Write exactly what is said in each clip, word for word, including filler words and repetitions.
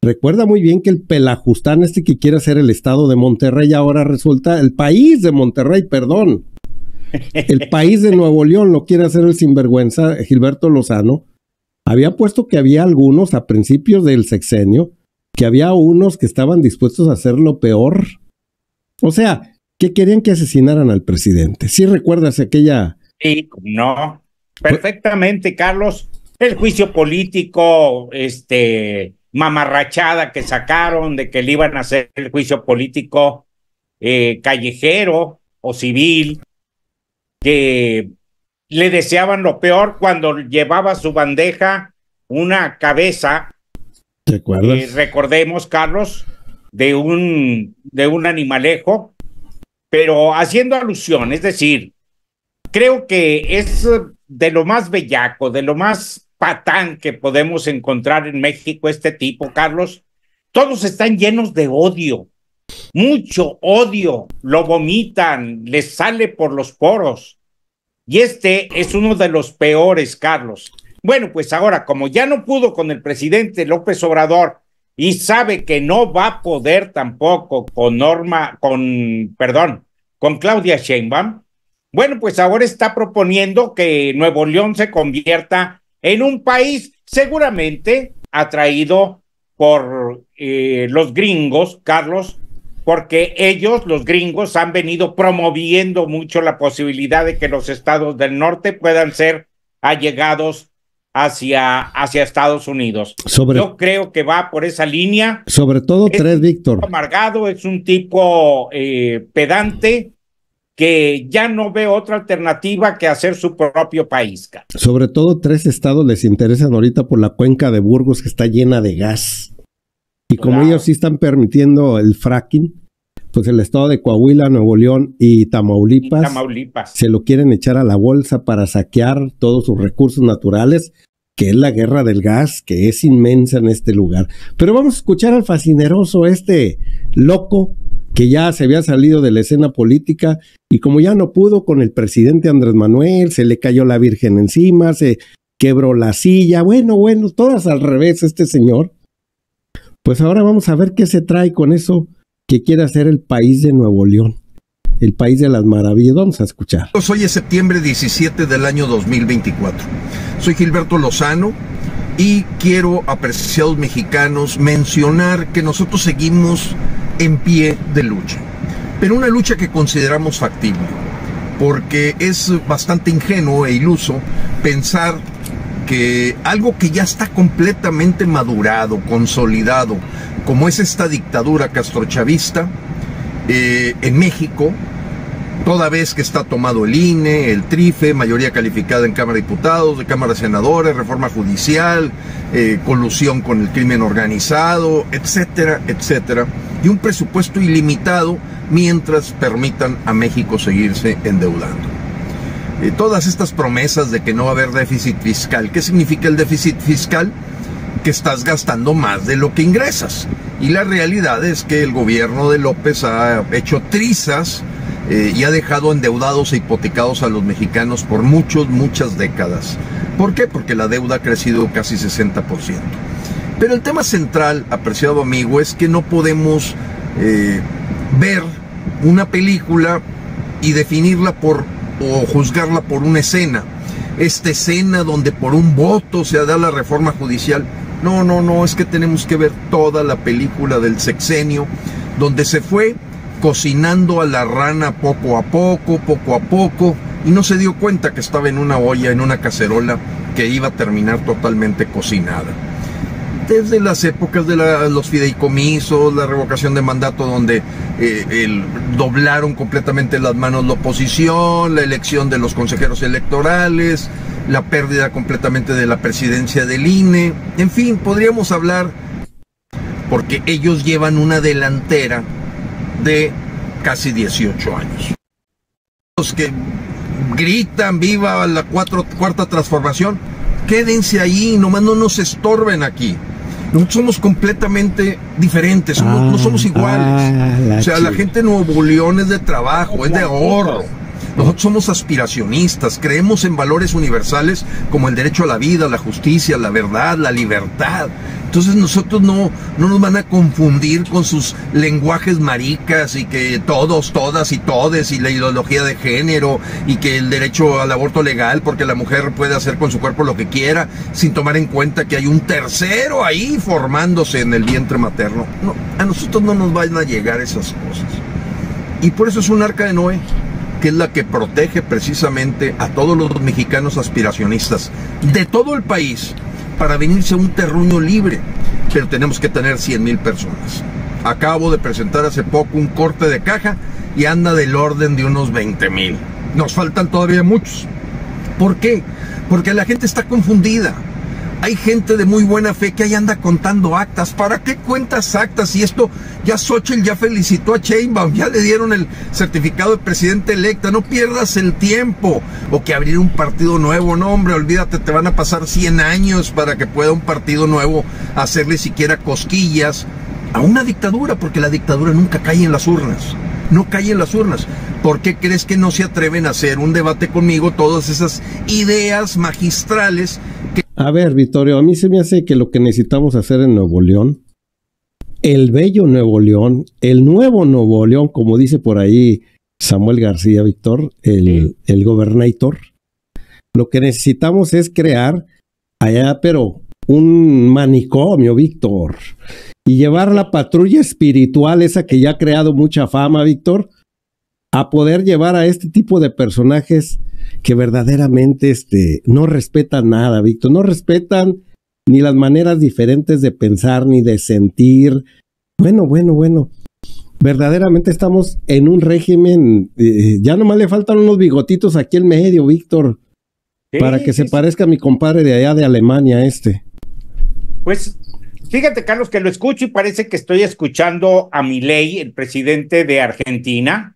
Recuerda muy bien que el pelajustán este que quiere hacer el estado de Monterrey ahora resulta el país de Monterrey, perdón. El país de Nuevo León lo quiere hacer el sinvergüenza Gilberto Lozano. Había puesto que había algunos a principios del sexenio, que había unos que estaban dispuestos a hacer lo peor. O sea, que querían que asesinaran al presidente. ¿Sí recuerdas aquella? Sí, no, perfectamente, Carlos. El juicio político, este, mamarrachada que sacaron de que le iban a hacer el juicio político eh, callejero o civil, que le deseaban lo peor cuando llevaba su bandeja una cabeza. ¿Te acuerdas? Eh, recordemos, Carlos, de un, de un animalejo, pero haciendo alusión, es decir, creo que es de lo más bellaco, de lo más patán que podemos encontrar en México este tipo, Carlos. Todos están llenos de odio, mucho odio, lo vomitan, les sale por los poros. Y este es uno de los peores, Carlos. Bueno, pues ahora, como ya no pudo con el presidente López Obrador y sabe que no va a poder tampoco con Norma, con, perdón, con Claudia Sheinbaum, bueno, pues ahora está proponiendo que Nuevo León se convierta en un país seguramente atraído por eh, los gringos, Carlos, porque ellos, los gringos, han venido promoviendo mucho la posibilidad de que los estados del norte puedan ser allegados hacia, hacia Estados Unidos. Sobre, Yo creo que va por esa línea. Sobre todo es tres, Víctor. Amargado, es un tipo eh, pedante, que ya no ve otra alternativa que hacer su propio país. Sobre todo tres estados les interesan ahorita por la cuenca de Burgos, que está llena de gas. Y como claro, ellos sí están permitiendo el fracking, pues el estado de Coahuila, Nuevo León y Tamaulipas, y Tamaulipas se lo quieren echar a la bolsa para saquear todos sus recursos naturales, que es la guerra del gas, que es inmensa en este lugar. Pero vamos a escuchar al fascineroso, este loco, que ya se había salido de la escena política, y como ya no pudo con el presidente Andrés Manuel, se le cayó la Virgen encima, se quebró la silla, bueno, bueno, todas al revés este señor. Pues ahora vamos a ver qué se trae con eso que quiere hacer el país de Nuevo León, el país de las maravillas. Vamos a escuchar. Hoy es septiembre diecisiete del año dos mil veinticuatro. Soy Gilberto Lozano y quiero, apreciados mexicanos, mencionar que nosotros seguimos en pie de lucha, pero una lucha que consideramos factible, porque es bastante ingenuo e iluso pensar que algo que ya está completamente madurado, consolidado, como es esta dictadura castrochavista eh, en México, toda vez que está tomado el I N E, el TRIFE, mayoría calificada en Cámara de Diputados, de Cámara de Senadores, reforma judicial, eh, colusión con el crimen organizado, etcétera, etcétera, y un presupuesto ilimitado mientras permitan a México seguirse endeudando. Eh, todas estas promesas de que no va a haber déficit fiscal. ¿Qué significa el déficit fiscal? Que estás gastando más de lo que ingresas. Y la realidad es que el gobierno de López ha hecho trizas eh, y ha dejado endeudados e hipotecados a los mexicanos por muchos, muchas décadas. ¿Por qué? Porque la deuda ha crecido casi sesenta por ciento. Pero el tema central, apreciado amigo, es que no podemos eh, ver una película y definirla por, o juzgarla por una escena. Esta escena donde por un voto se da la reforma judicial. No, no, no, es que tenemos que ver toda la película del sexenio, donde se fue cocinando a la rana poco a poco, poco a poco, y no se dio cuenta que estaba en una olla, en una cacerola, que iba a terminar totalmente cocinada. Desde las épocas de la, los fideicomisos, la revocación de mandato, donde eh, el, doblaron completamente las manos la oposición, la elección de los consejeros electorales, la pérdida completamente de la presidencia del I N E, en fin, podríamos hablar, porque ellos llevan una delantera de casi dieciocho años. Los que gritan viva la cuatro, cuarta transformación, quédense ahí, nomás no nos estorben aquí. Nosotros somos completamente diferentes, somos, ah, no somos iguales. Ah, o sea, chica. La gente de Nuevo León es de trabajo, es de ahorro. Nosotros somos aspiracionistas, creemos en valores universales como el derecho a la vida, la justicia, la verdad, la libertad. Entonces nosotros no, no nos van a confundir con sus lenguajes maricas y que todos, todas y todes y la ideología de género y que el derecho al aborto legal porque la mujer puede hacer con su cuerpo lo que quiera sin tomar en cuenta que hay un tercero ahí formándose en el vientre materno. No, a nosotros no nos van a llegar esas cosas. Y por eso es un arca de Noé, que es la que protege precisamente a todos los mexicanos aspiracionistas de todo el país, para venirse a un terruño libre, pero tenemos que tener cien mil personas. Acabo de presentar hace poco un corte de caja y anda del orden de unos veinte mil. Nos faltan todavía muchos. ¿Por qué? Porque la gente está confundida. Hay gente de muy buena fe que ahí anda contando actas. ¿Para qué cuentas actas? Y esto, ya Xochitl ya felicitó a Sheinbaum, ya le dieron el certificado de presidente electa. No pierdas el tiempo. O que abrir un partido nuevo. No, hombre, olvídate, te van a pasar cien años para que pueda un partido nuevo hacerle siquiera cosquillas a una dictadura, porque la dictadura nunca cae en las urnas. No cae en las urnas. ¿Por qué crees que no se atreven a hacer un debate conmigo todas esas ideas magistrales que... A ver, Vittorio, a mí se me hace que lo que necesitamos hacer en Nuevo León, el bello Nuevo León, el nuevo Nuevo León, como dice por ahí Samuel García, Víctor, el, sí. el gobernador, lo que necesitamos es crear allá, pero un manicomio, Víctor, y llevar la patrulla espiritual, esa que ya ha creado mucha fama, Víctor, a poder llevar a este tipo de personajes que verdaderamente este, no respetan nada, Víctor, no respetan ni las maneras diferentes de pensar ni de sentir. Bueno, bueno, bueno, verdaderamente estamos en un régimen, eh, ya nomás le faltan unos bigotitos aquí en medio, Víctor, sí, para que sí, se sí. parezca a mi compadre de allá de Alemania este. Pues fíjate, Carlos, que lo escucho y parece que estoy escuchando a Milei, el presidente de Argentina.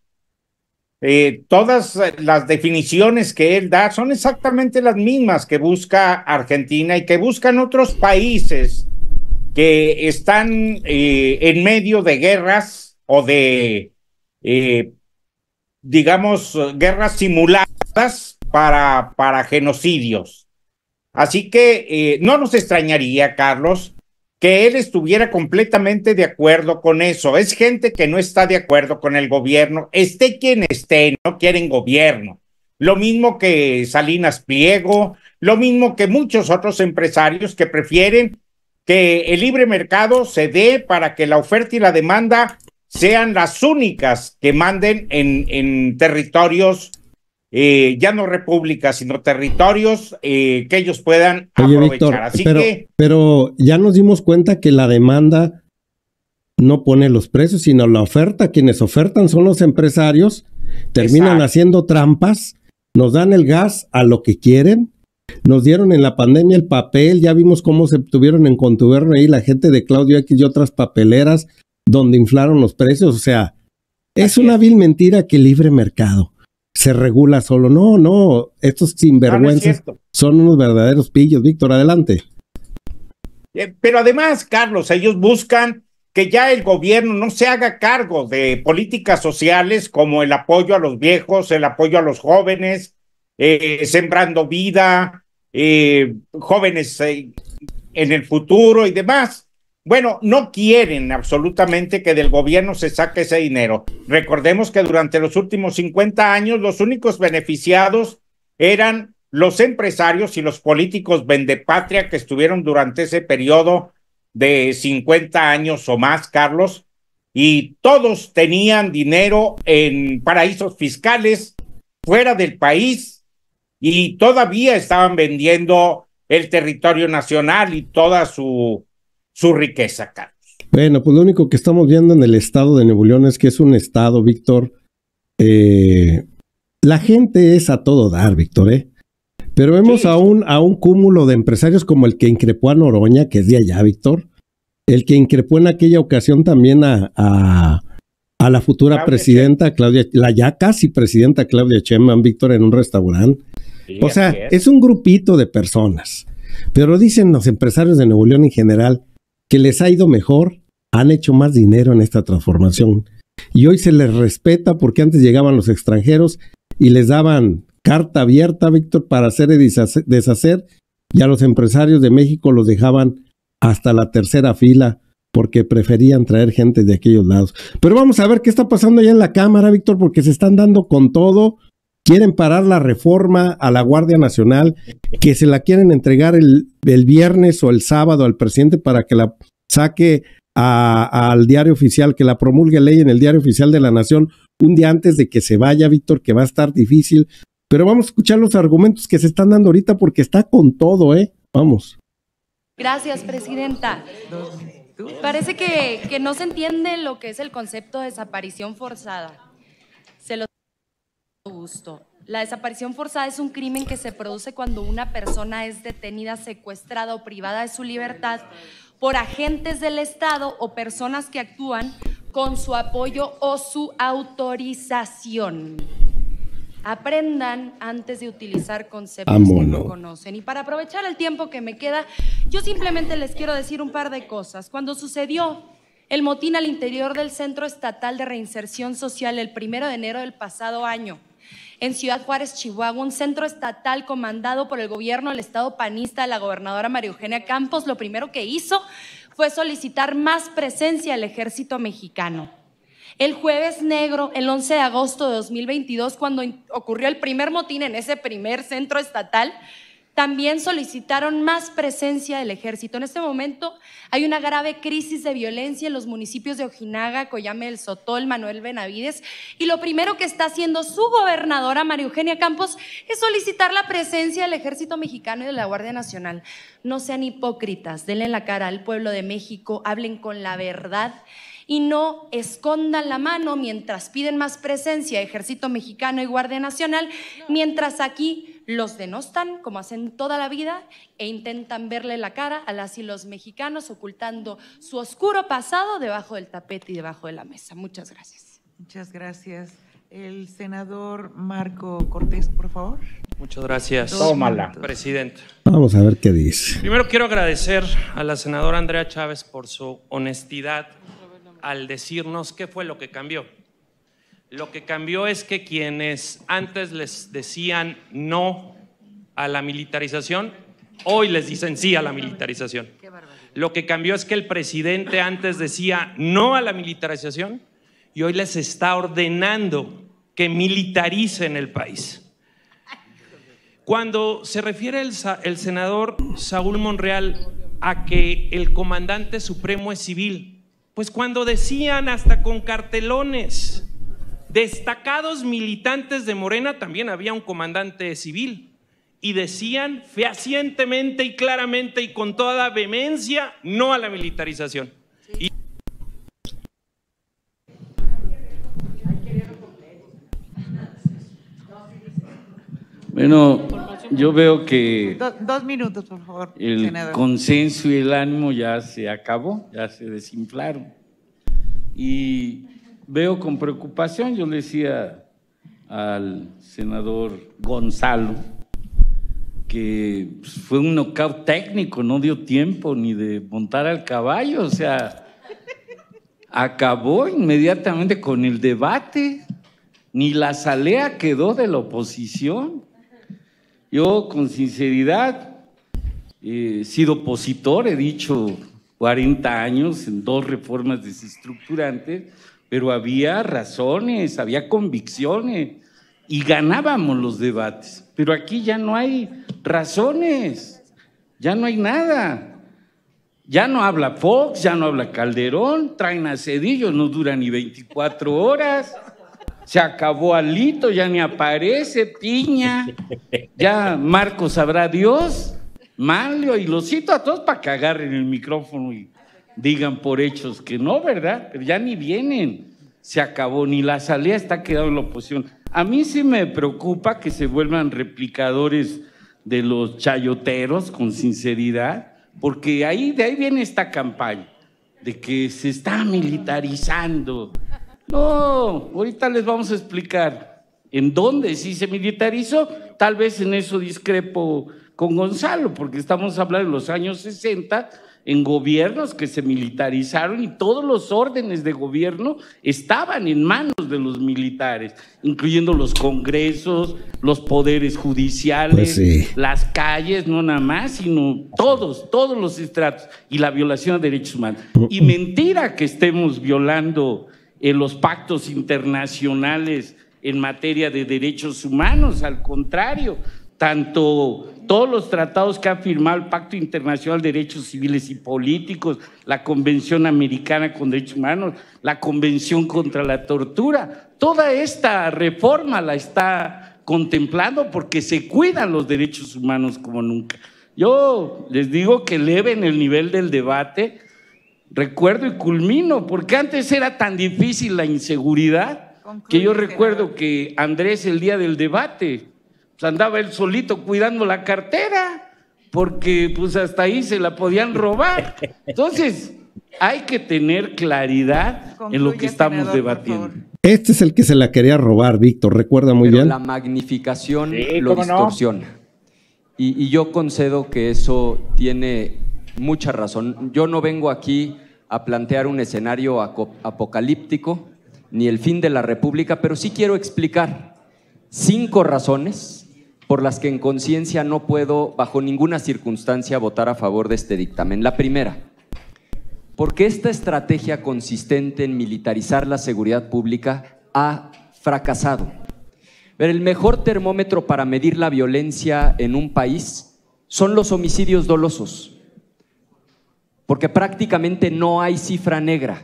Eh, todas las definiciones que él da son exactamente las mismas que busca Argentina y que buscan otros países que están eh, en medio de guerras o de, eh, digamos, guerras simuladas para, para genocidios. Así que eh, no nos extrañaría, Carlos, que él estuviera completamente de acuerdo con eso. Es gente que no está de acuerdo con el gobierno, esté quien esté, no quieren gobierno. Lo mismo que Salinas Pliego, lo mismo que muchos otros empresarios que prefieren que el libre mercado se dé para que la oferta y la demanda sean las únicas que manden en, en territorios, eh, ya no repúblicas, sino territorios eh, que ellos puedan Oye, aprovechar. Víctor, Así pero, que... pero ya nos dimos cuenta que la demanda no pone los precios, sino la oferta. Quienes ofertan son los empresarios, terminan Exacto. haciendo trampas, nos dan el gas a lo que quieren, nos dieron en la pandemia el papel, ya vimos cómo se tuvieron en contubernio ahí la gente de Claudio X y otras papeleras donde inflaron los precios. O sea, es Así una es. vil mentira que el libre mercado se regula solo. No, no, estos sinvergüenzas no, no son unos verdaderos pillos. Víctor, adelante. Eh, pero además, Carlos, ellos buscan que ya el gobierno no se haga cargo de políticas sociales como el apoyo a los viejos, el apoyo a los jóvenes, eh, sembrando vida, eh, jóvenes eh, en el futuro y demás. Bueno, no quieren absolutamente que del gobierno se saque ese dinero. Recordemos que durante los últimos cincuenta años los únicos beneficiados eran los empresarios y los políticos vendepatria que estuvieron durante ese periodo de cincuenta años o más, Carlos, y todos tenían dinero en paraísos fiscales fuera del país y todavía estaban vendiendo el territorio nacional y toda su su riqueza, Carlos. Bueno, pues lo único que estamos viendo en el estado de Nuevo León es que es un estado, Víctor, eh, la gente es a todo dar, Víctor, ¿eh? Pero vemos sí. a, un, a un cúmulo de empresarios como el que increpó a Noroña, que es de allá, Víctor, el que increpó en aquella ocasión también a, a, a la futura Claudia presidenta, Chen. Claudia, la ya casi presidenta Claudia Sheinbaum, Víctor, en un restaurante. Sí, o sea, es. es un grupito de personas. Pero dicen los empresarios de Nuevo León en general que les ha ido mejor, han hecho más dinero en esta transformación. Y hoy se les respeta porque antes llegaban los extranjeros y les daban carta abierta, Víctor, para hacer y deshacer, y a los empresarios de México los dejaban hasta la tercera fila porque preferían traer gente de aquellos lados. Pero vamos a ver qué está pasando allá en la Cámara, Víctor, porque se están dando con todo. Quieren parar la reforma a la Guardia Nacional, que se la quieren entregar el, el viernes o el sábado al presidente para que la saque a, al diario oficial, que la promulgue ley en el diario oficial de la Nación un día antes de que se vaya, Víctor, que va a estar difícil. Pero vamos a escuchar los argumentos que se están dando ahorita porque está con todo, ¿eh? Vamos. Gracias, presidenta. Parece que, que no se entiende lo que es el concepto de desaparición forzada. Se lo gusto. La desaparición forzada es un crimen que se produce cuando una persona es detenida, secuestrada o privada de su libertad por agentes del Estado o personas que actúan con su apoyo o su autorización. Aprendan antes de utilizar conceptos Vámonos. que no conocen. Y para aprovechar el tiempo que me queda, yo simplemente les quiero decir un par de cosas. Cuando sucedió el motín al interior del Centro Estatal de Reinserción Social el primero de enero del pasado año, en Ciudad Juárez, Chihuahua, un centro estatal comandado por el gobierno del estado panista de la gobernadora María Eugenia Campos, lo primero que hizo fue solicitar más presencia del ejército mexicano. El jueves negro, el once de agosto de dos mil veintidós, cuando ocurrió el primer motín en ese primer centro estatal, también solicitaron más presencia del ejército. En este momento hay una grave crisis de violencia en los municipios de Ojinaga, Coyame del Sotol, Manuel Benavides, y lo primero que está haciendo su gobernadora María Eugenia Campos es solicitar la presencia del ejército mexicano y de la Guardia Nacional. No sean hipócritas, denle la cara al pueblo de México, hablen con la verdad y no escondan la mano mientras piden más presencia de ejército mexicano y Guardia Nacional, mientras aquí los denostan como hacen toda la vida e intentan verle la cara a las y los mexicanos ocultando su oscuro pasado debajo del tapete y debajo de la mesa. Muchas gracias. Muchas gracias. El senador Marco Cortés, por favor. Muchas gracias, Tómala. presidente. Vamos a ver qué dice. Primero quiero agradecer a la senadora Andrea Chávez por su honestidad al decirnos qué fue lo que cambió. Lo que cambió es que quienes antes les decían no a la militarización, hoy les dicen sí a la militarización. Lo que cambió es que el presidente antes decía no a la militarización y hoy les está ordenando que militaricen el país. Cuando se refiere el, el senador Saúl Monreal a que el comandante supremo es civil, pues cuando decían hasta con cartelones, destacados militantes de Morena, también había un comandante civil, y decían fehacientemente y claramente y con toda vehemencia no a la militarización. Y bueno, yo veo que Do, dos minutos, por favor, el senador. consenso y el ánimo ya se acabó, ya se desinflaron. Y veo con preocupación, yo le decía al senador Gonzalo que pues, fue un knockout técnico, no dio tiempo ni de montar al caballo, o sea, acabó inmediatamente con el debate, ni la salea quedó de la oposición. Yo, con sinceridad, he sido opositor, he dicho cuarenta años en dos reformas desestructurantes, pero había razones, había convicciones y ganábamos los debates. Pero aquí ya no hay razones, ya no hay nada. Ya no habla Fox, ya no habla Calderón, traen a Cedillo, no dura ni veinticuatro horas. Se acabó Alito, ya ni aparece, Piña, ya Marcos sabrá Dios, Manlio, y los cito a todos para que agarren el micrófono y digan por hechos que no, ¿verdad? Pero ya ni vienen, se acabó, ni la salida está quedando en la oposición. A mí sí me preocupa que se vuelvan replicadores de los chayoteros, con sinceridad, porque ahí, de ahí viene esta campaña, de que se está militarizando. No, ahorita les vamos a explicar en dónde sí se militarizó. Tal vez en eso discrepo con Gonzalo, porque estamos hablando de los años sesenta en gobiernos que se militarizaron y todos los órdenes de gobierno estaban en manos de los militares, incluyendo los congresos, los poderes judiciales, pues sí. las calles, no nada más, sino todos, todos los estratos, y la violación de derechos humanos. Y mentira que estemos violando en los pactos internacionales en materia de derechos humanos, al contrario, tanto todos los tratados que ha firmado el Pacto Internacional de Derechos Civiles y Políticos, la Convención Americana con Derechos Humanos, la Convención contra la Tortura, toda esta reforma la está contemplando porque se cuidan los derechos humanos como nunca. Yo les digo que eleven el nivel del debate, recuerdo y culmino, porque antes era tan difícil la inseguridad que yo recuerdo que Andrés el día del debate pues andaba él solito cuidando la cartera, porque pues hasta ahí se la podían robar. Entonces, hay que tener claridad Concluye, en lo que estamos senador, debatiendo. Este es el que se la quería robar, Víctor, recuerda muy Pero bien. La magnificación sí, lo distorsiona. No? Y, y yo concedo que eso tiene mucha razón. Yo no vengo aquí a plantear un escenario apocalíptico, ni el fin de la República, pero sí quiero explicar cinco razones por las que en conciencia no puedo bajo ninguna circunstancia votar a favor de este dictamen. La primera, porque esta estrategia consistente en militarizar la seguridad pública ha fracasado. Pero el mejor termómetro para medir la violencia en un país son los homicidios dolosos, porque prácticamente no hay cifra negra,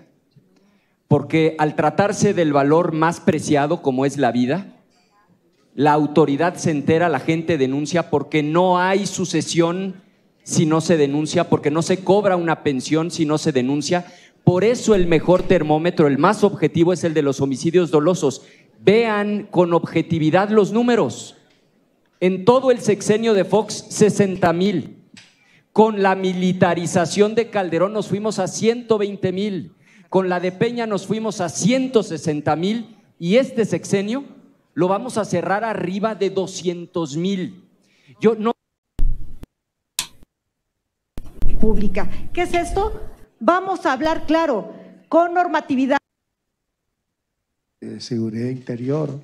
porque al tratarse del valor más preciado como es la vida, la autoridad se entera, la gente denuncia porque no hay sucesión si no se denuncia, porque no se cobra una pensión si no se denuncia. Por eso el mejor termómetro, el más objetivo, es el de los homicidios dolosos. Vean con objetividad los números. En todo el sexenio de Fox, sesenta mil. Con la militarización de Calderón nos fuimos a ciento veinte mil. Con la de Peña nos fuimos a ciento sesenta mil. Y este sexenio lo vamos a cerrar arriba de doscientos mil. Yo no... Pública. ¿Qué es esto? Vamos a hablar claro, con normatividad. De seguridad interior,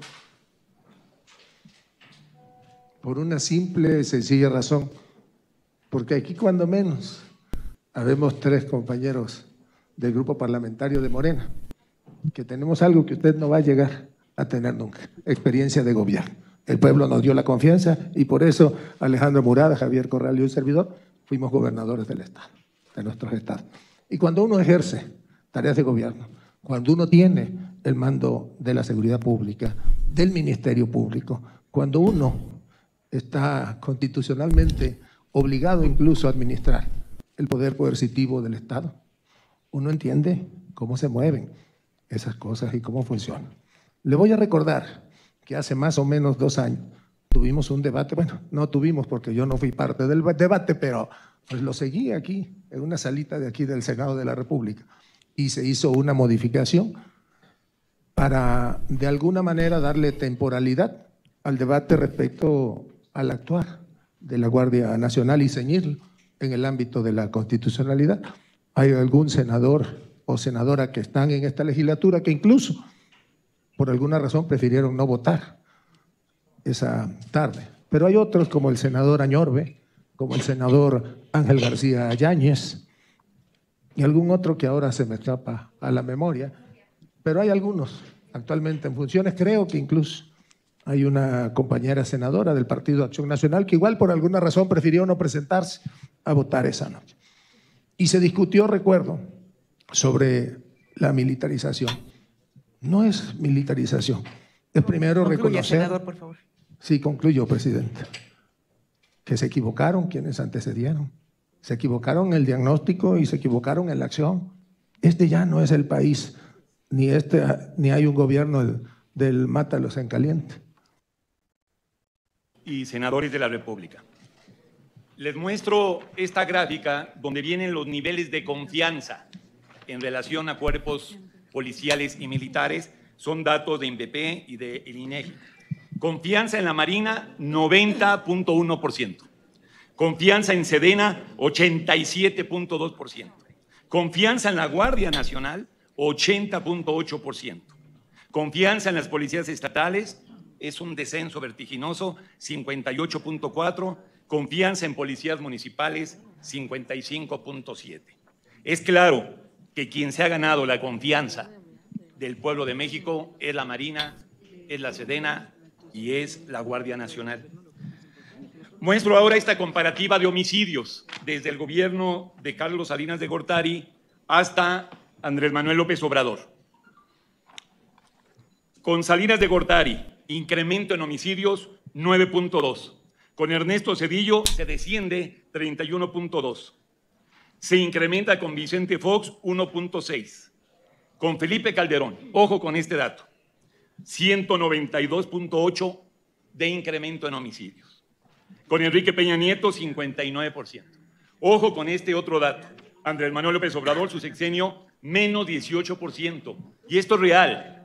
por una simple y sencilla razón, porque aquí cuando menos habemos tres compañeros del grupo parlamentario de Morena, que tenemos algo que usted no va a llegar a tener nunca, experiencia de gobierno. El pueblo nos dio la confianza y por eso Alejandro Murada, Javier Corral y un servidor fuimos gobernadores del estado, de nuestros estados. Y cuando uno ejerce tareas de gobierno, cuando uno tiene el mando de la seguridad pública, del Ministerio Público, cuando uno está constitucionalmente obligado incluso a administrar el poder coercitivo del Estado, uno entiende cómo se mueven esas cosas y cómo funcionan. Le voy a recordar que hace más o menos dos años tuvimos un debate, bueno, no tuvimos porque yo no fui parte del debate, pero pues lo seguí aquí, en una salita de aquí del Senado de la República, y se hizo una modificación para de alguna manera darle temporalidad al debate respecto al actuar de la Guardia Nacional y ceñirlo en el ámbito de la constitucionalidad. Hay algún senador o senadora que están en esta legislatura que incluso por alguna razón prefirieron no votar esa tarde. Pero hay otros como el senador Añorbe, como el senador Ángel García Yáñez y algún otro que ahora se me escapa a la memoria, pero hay algunos actualmente en funciones. Creo que incluso hay una compañera senadora del Partido Acción Nacional que igual por alguna razón prefirió no presentarse a votar esa noche. Y se discutió, recuerdo, sobre la militarización. No es militarización, es primero Concluye, reconocer… senador, por favor. Sí, concluyo, presidente. Que se equivocaron quienes antecedieron. Se equivocaron en el diagnóstico y se equivocaron en la acción. Este ya no es el país, ni, este, ni hay un gobierno del, del mátalos en caliente. Y senadores de la República, les muestro esta gráfica donde vienen los niveles de confianza en relación a cuerpos policiales y militares. Son datos de INVEPE y del INEGI. Confianza en la Marina, noventa punto uno por ciento. Confianza en Sedena, ochenta y siete punto dos por ciento. Confianza en la Guardia Nacional, ochenta punto ocho por ciento. Confianza en las policías estatales, es un descenso vertiginoso, cincuenta y ocho punto cuatro. Confianza en policías municipales, cincuenta y cinco punto siete. Es claro que quien se ha ganado la confianza del pueblo de México es la Marina, es la Sedena y es la Guardia Nacional. Muestro ahora esta comparativa de homicidios desde el gobierno de Carlos Salinas de Gortari hasta Andrés Manuel López Obrador. Con Salinas de Gortari, incremento en homicidios nueve punto dos. Con Ernesto Zedillo se desciende treinta y uno punto dos. Se incrementa con Vicente Fox uno punto seis. Con Felipe Calderón, ojo con este dato, ciento noventa y dos punto ocho de incremento en homicidios. Con Enrique Peña Nieto, cincuenta y nueve por ciento. Ojo con este otro dato, Andrés Manuel López Obrador, su sexenio, menos dieciocho por ciento. Y esto es real.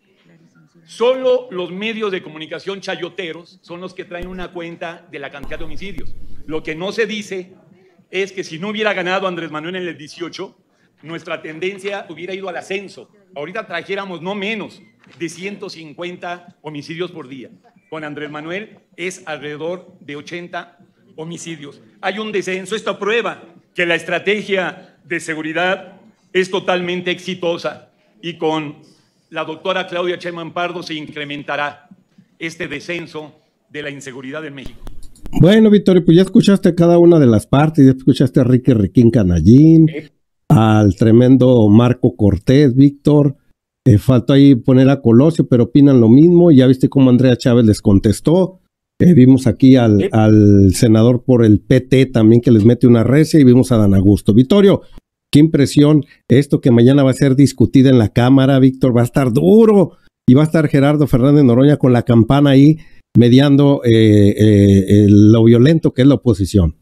Solo los medios de comunicación chayoteros son los que traen una cuenta de la cantidad de homicidios. Lo que no se dice es que si no hubiera ganado Andrés Manuel en el dieciocho, nuestra tendencia hubiera ido al ascenso. Ahorita trajéramos no menos de ciento cincuenta homicidios por día. Con Andrés Manuel es alrededor de ochenta homicidios. Hay un descenso. Esto prueba que la estrategia de seguridad es totalmente exitosa y con la doctora Claudia Sheinbaum Pardo se incrementará este descenso de la inseguridad en México. Bueno, Vittorio, pues ya escuchaste cada una de las partes, ya escuchaste a Ricky Riquín Canallín, ¿sí?, al tremendo Marco Cortés, Víctor, eh, faltó ahí poner a Colosio, pero opinan lo mismo, ya viste cómo Andrea Chávez les contestó, eh, vimos aquí al, ¿sí?, al senador por el P T también que les mete una recia y vimos a Dan Augusto. Vittorio, qué impresión, esto que mañana va a ser discutida en la Cámara, Víctor, va a estar duro, y va a estar Gerardo Fernández Noroña con la campana ahí, mediando eh, eh, lo violento que es la oposición.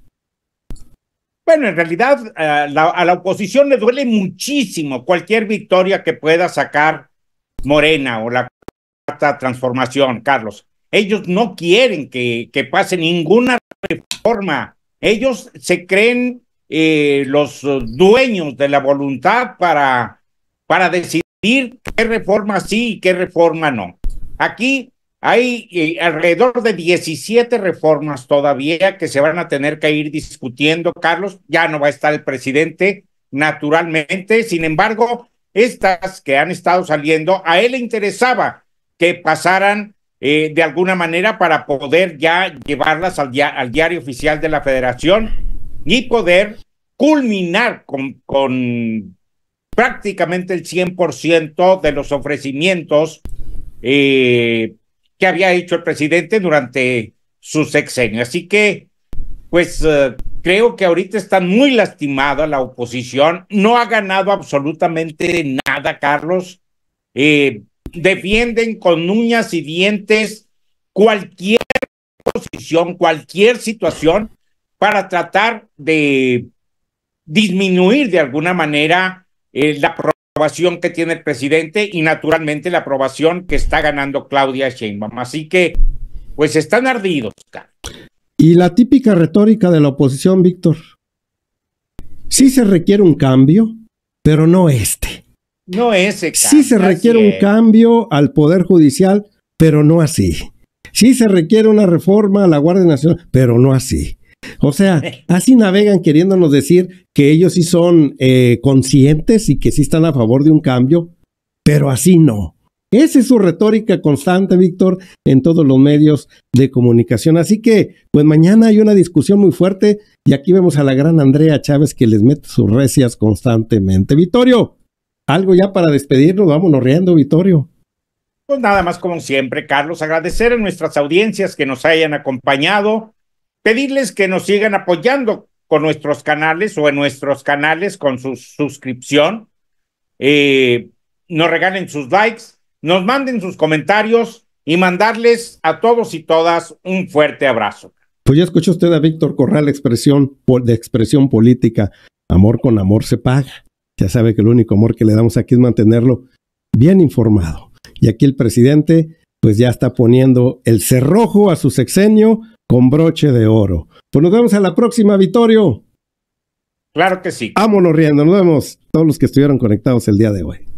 Bueno, en realidad a la, a la oposición le duele muchísimo cualquier victoria que pueda sacar Morena o la Cuarta Transformación, Carlos. Ellos no quieren que, que pase ninguna reforma. Ellos se creen eh, los dueños de la voluntad para, para decidir qué reforma sí y qué reforma no. Aquí hay eh, alrededor de diecisiete reformas todavía que se van a tener que ir discutiendo, Carlos. Ya no va a estar el presidente, naturalmente. Sin embargo, estas que han estado saliendo, a él le interesaba que pasaran eh, de alguna manera para poder ya llevarlas al, dia al diario oficial de la Federación y poder culminar con, con prácticamente el cien por ciento de los ofrecimientos eh, que había hecho el presidente durante su sexenio. Así que, pues, uh, creo que ahorita está muy lastimada la oposición, no ha ganado absolutamente nada, Carlos. Eh, defienden con uñas y dientes cualquier posición, cualquier situación para tratar de disminuir de alguna manera eh, la aprobación que tiene el presidente y naturalmente la aprobación que está ganando Claudia Sheinbaum. Así que, pues están ardidos, Carlos. Y la típica retórica de la oposición, Víctor. Sí se requiere un cambio, pero no este. No ese cambio. Sí se requiere un cambio al Poder Judicial, pero no así. Sí se requiere una reforma a la Guardia Nacional, pero no así. O sea, así navegan queriéndonos decir que ellos sí son eh, conscientes y que sí están a favor de un cambio, pero así no. Esa es su retórica constante, Víctor, en todos los medios de comunicación. Así que, pues mañana hay una discusión muy fuerte y aquí vemos a la gran Andrea Chávez que les mete sus recias constantemente. Vittorio, algo ya para despedirnos, vámonos riendo, Vittorio. Pues nada más como siempre, Carlos, agradecer a nuestras audiencias que nos hayan acompañado, pedirles que nos sigan apoyando con nuestros canales o en nuestros canales con su suscripción, eh, nos regalen sus likes, nos manden sus comentarios y mandarles a todos y todas un fuerte abrazo. Pues ya escuchó usted a Víctor Corral, expresión de expresión política. Amor con amor se paga. Ya sabe que el único amor que le damos aquí es mantenerlo bien informado. Y aquí el presidente pues ya está poniendo el cerrojo a su sexenio con broche de oro. Pues nos vemos a la próxima, Vittorio. Claro que sí. Vámonos riendo, nos vemos todos los que estuvieron conectados el día de hoy.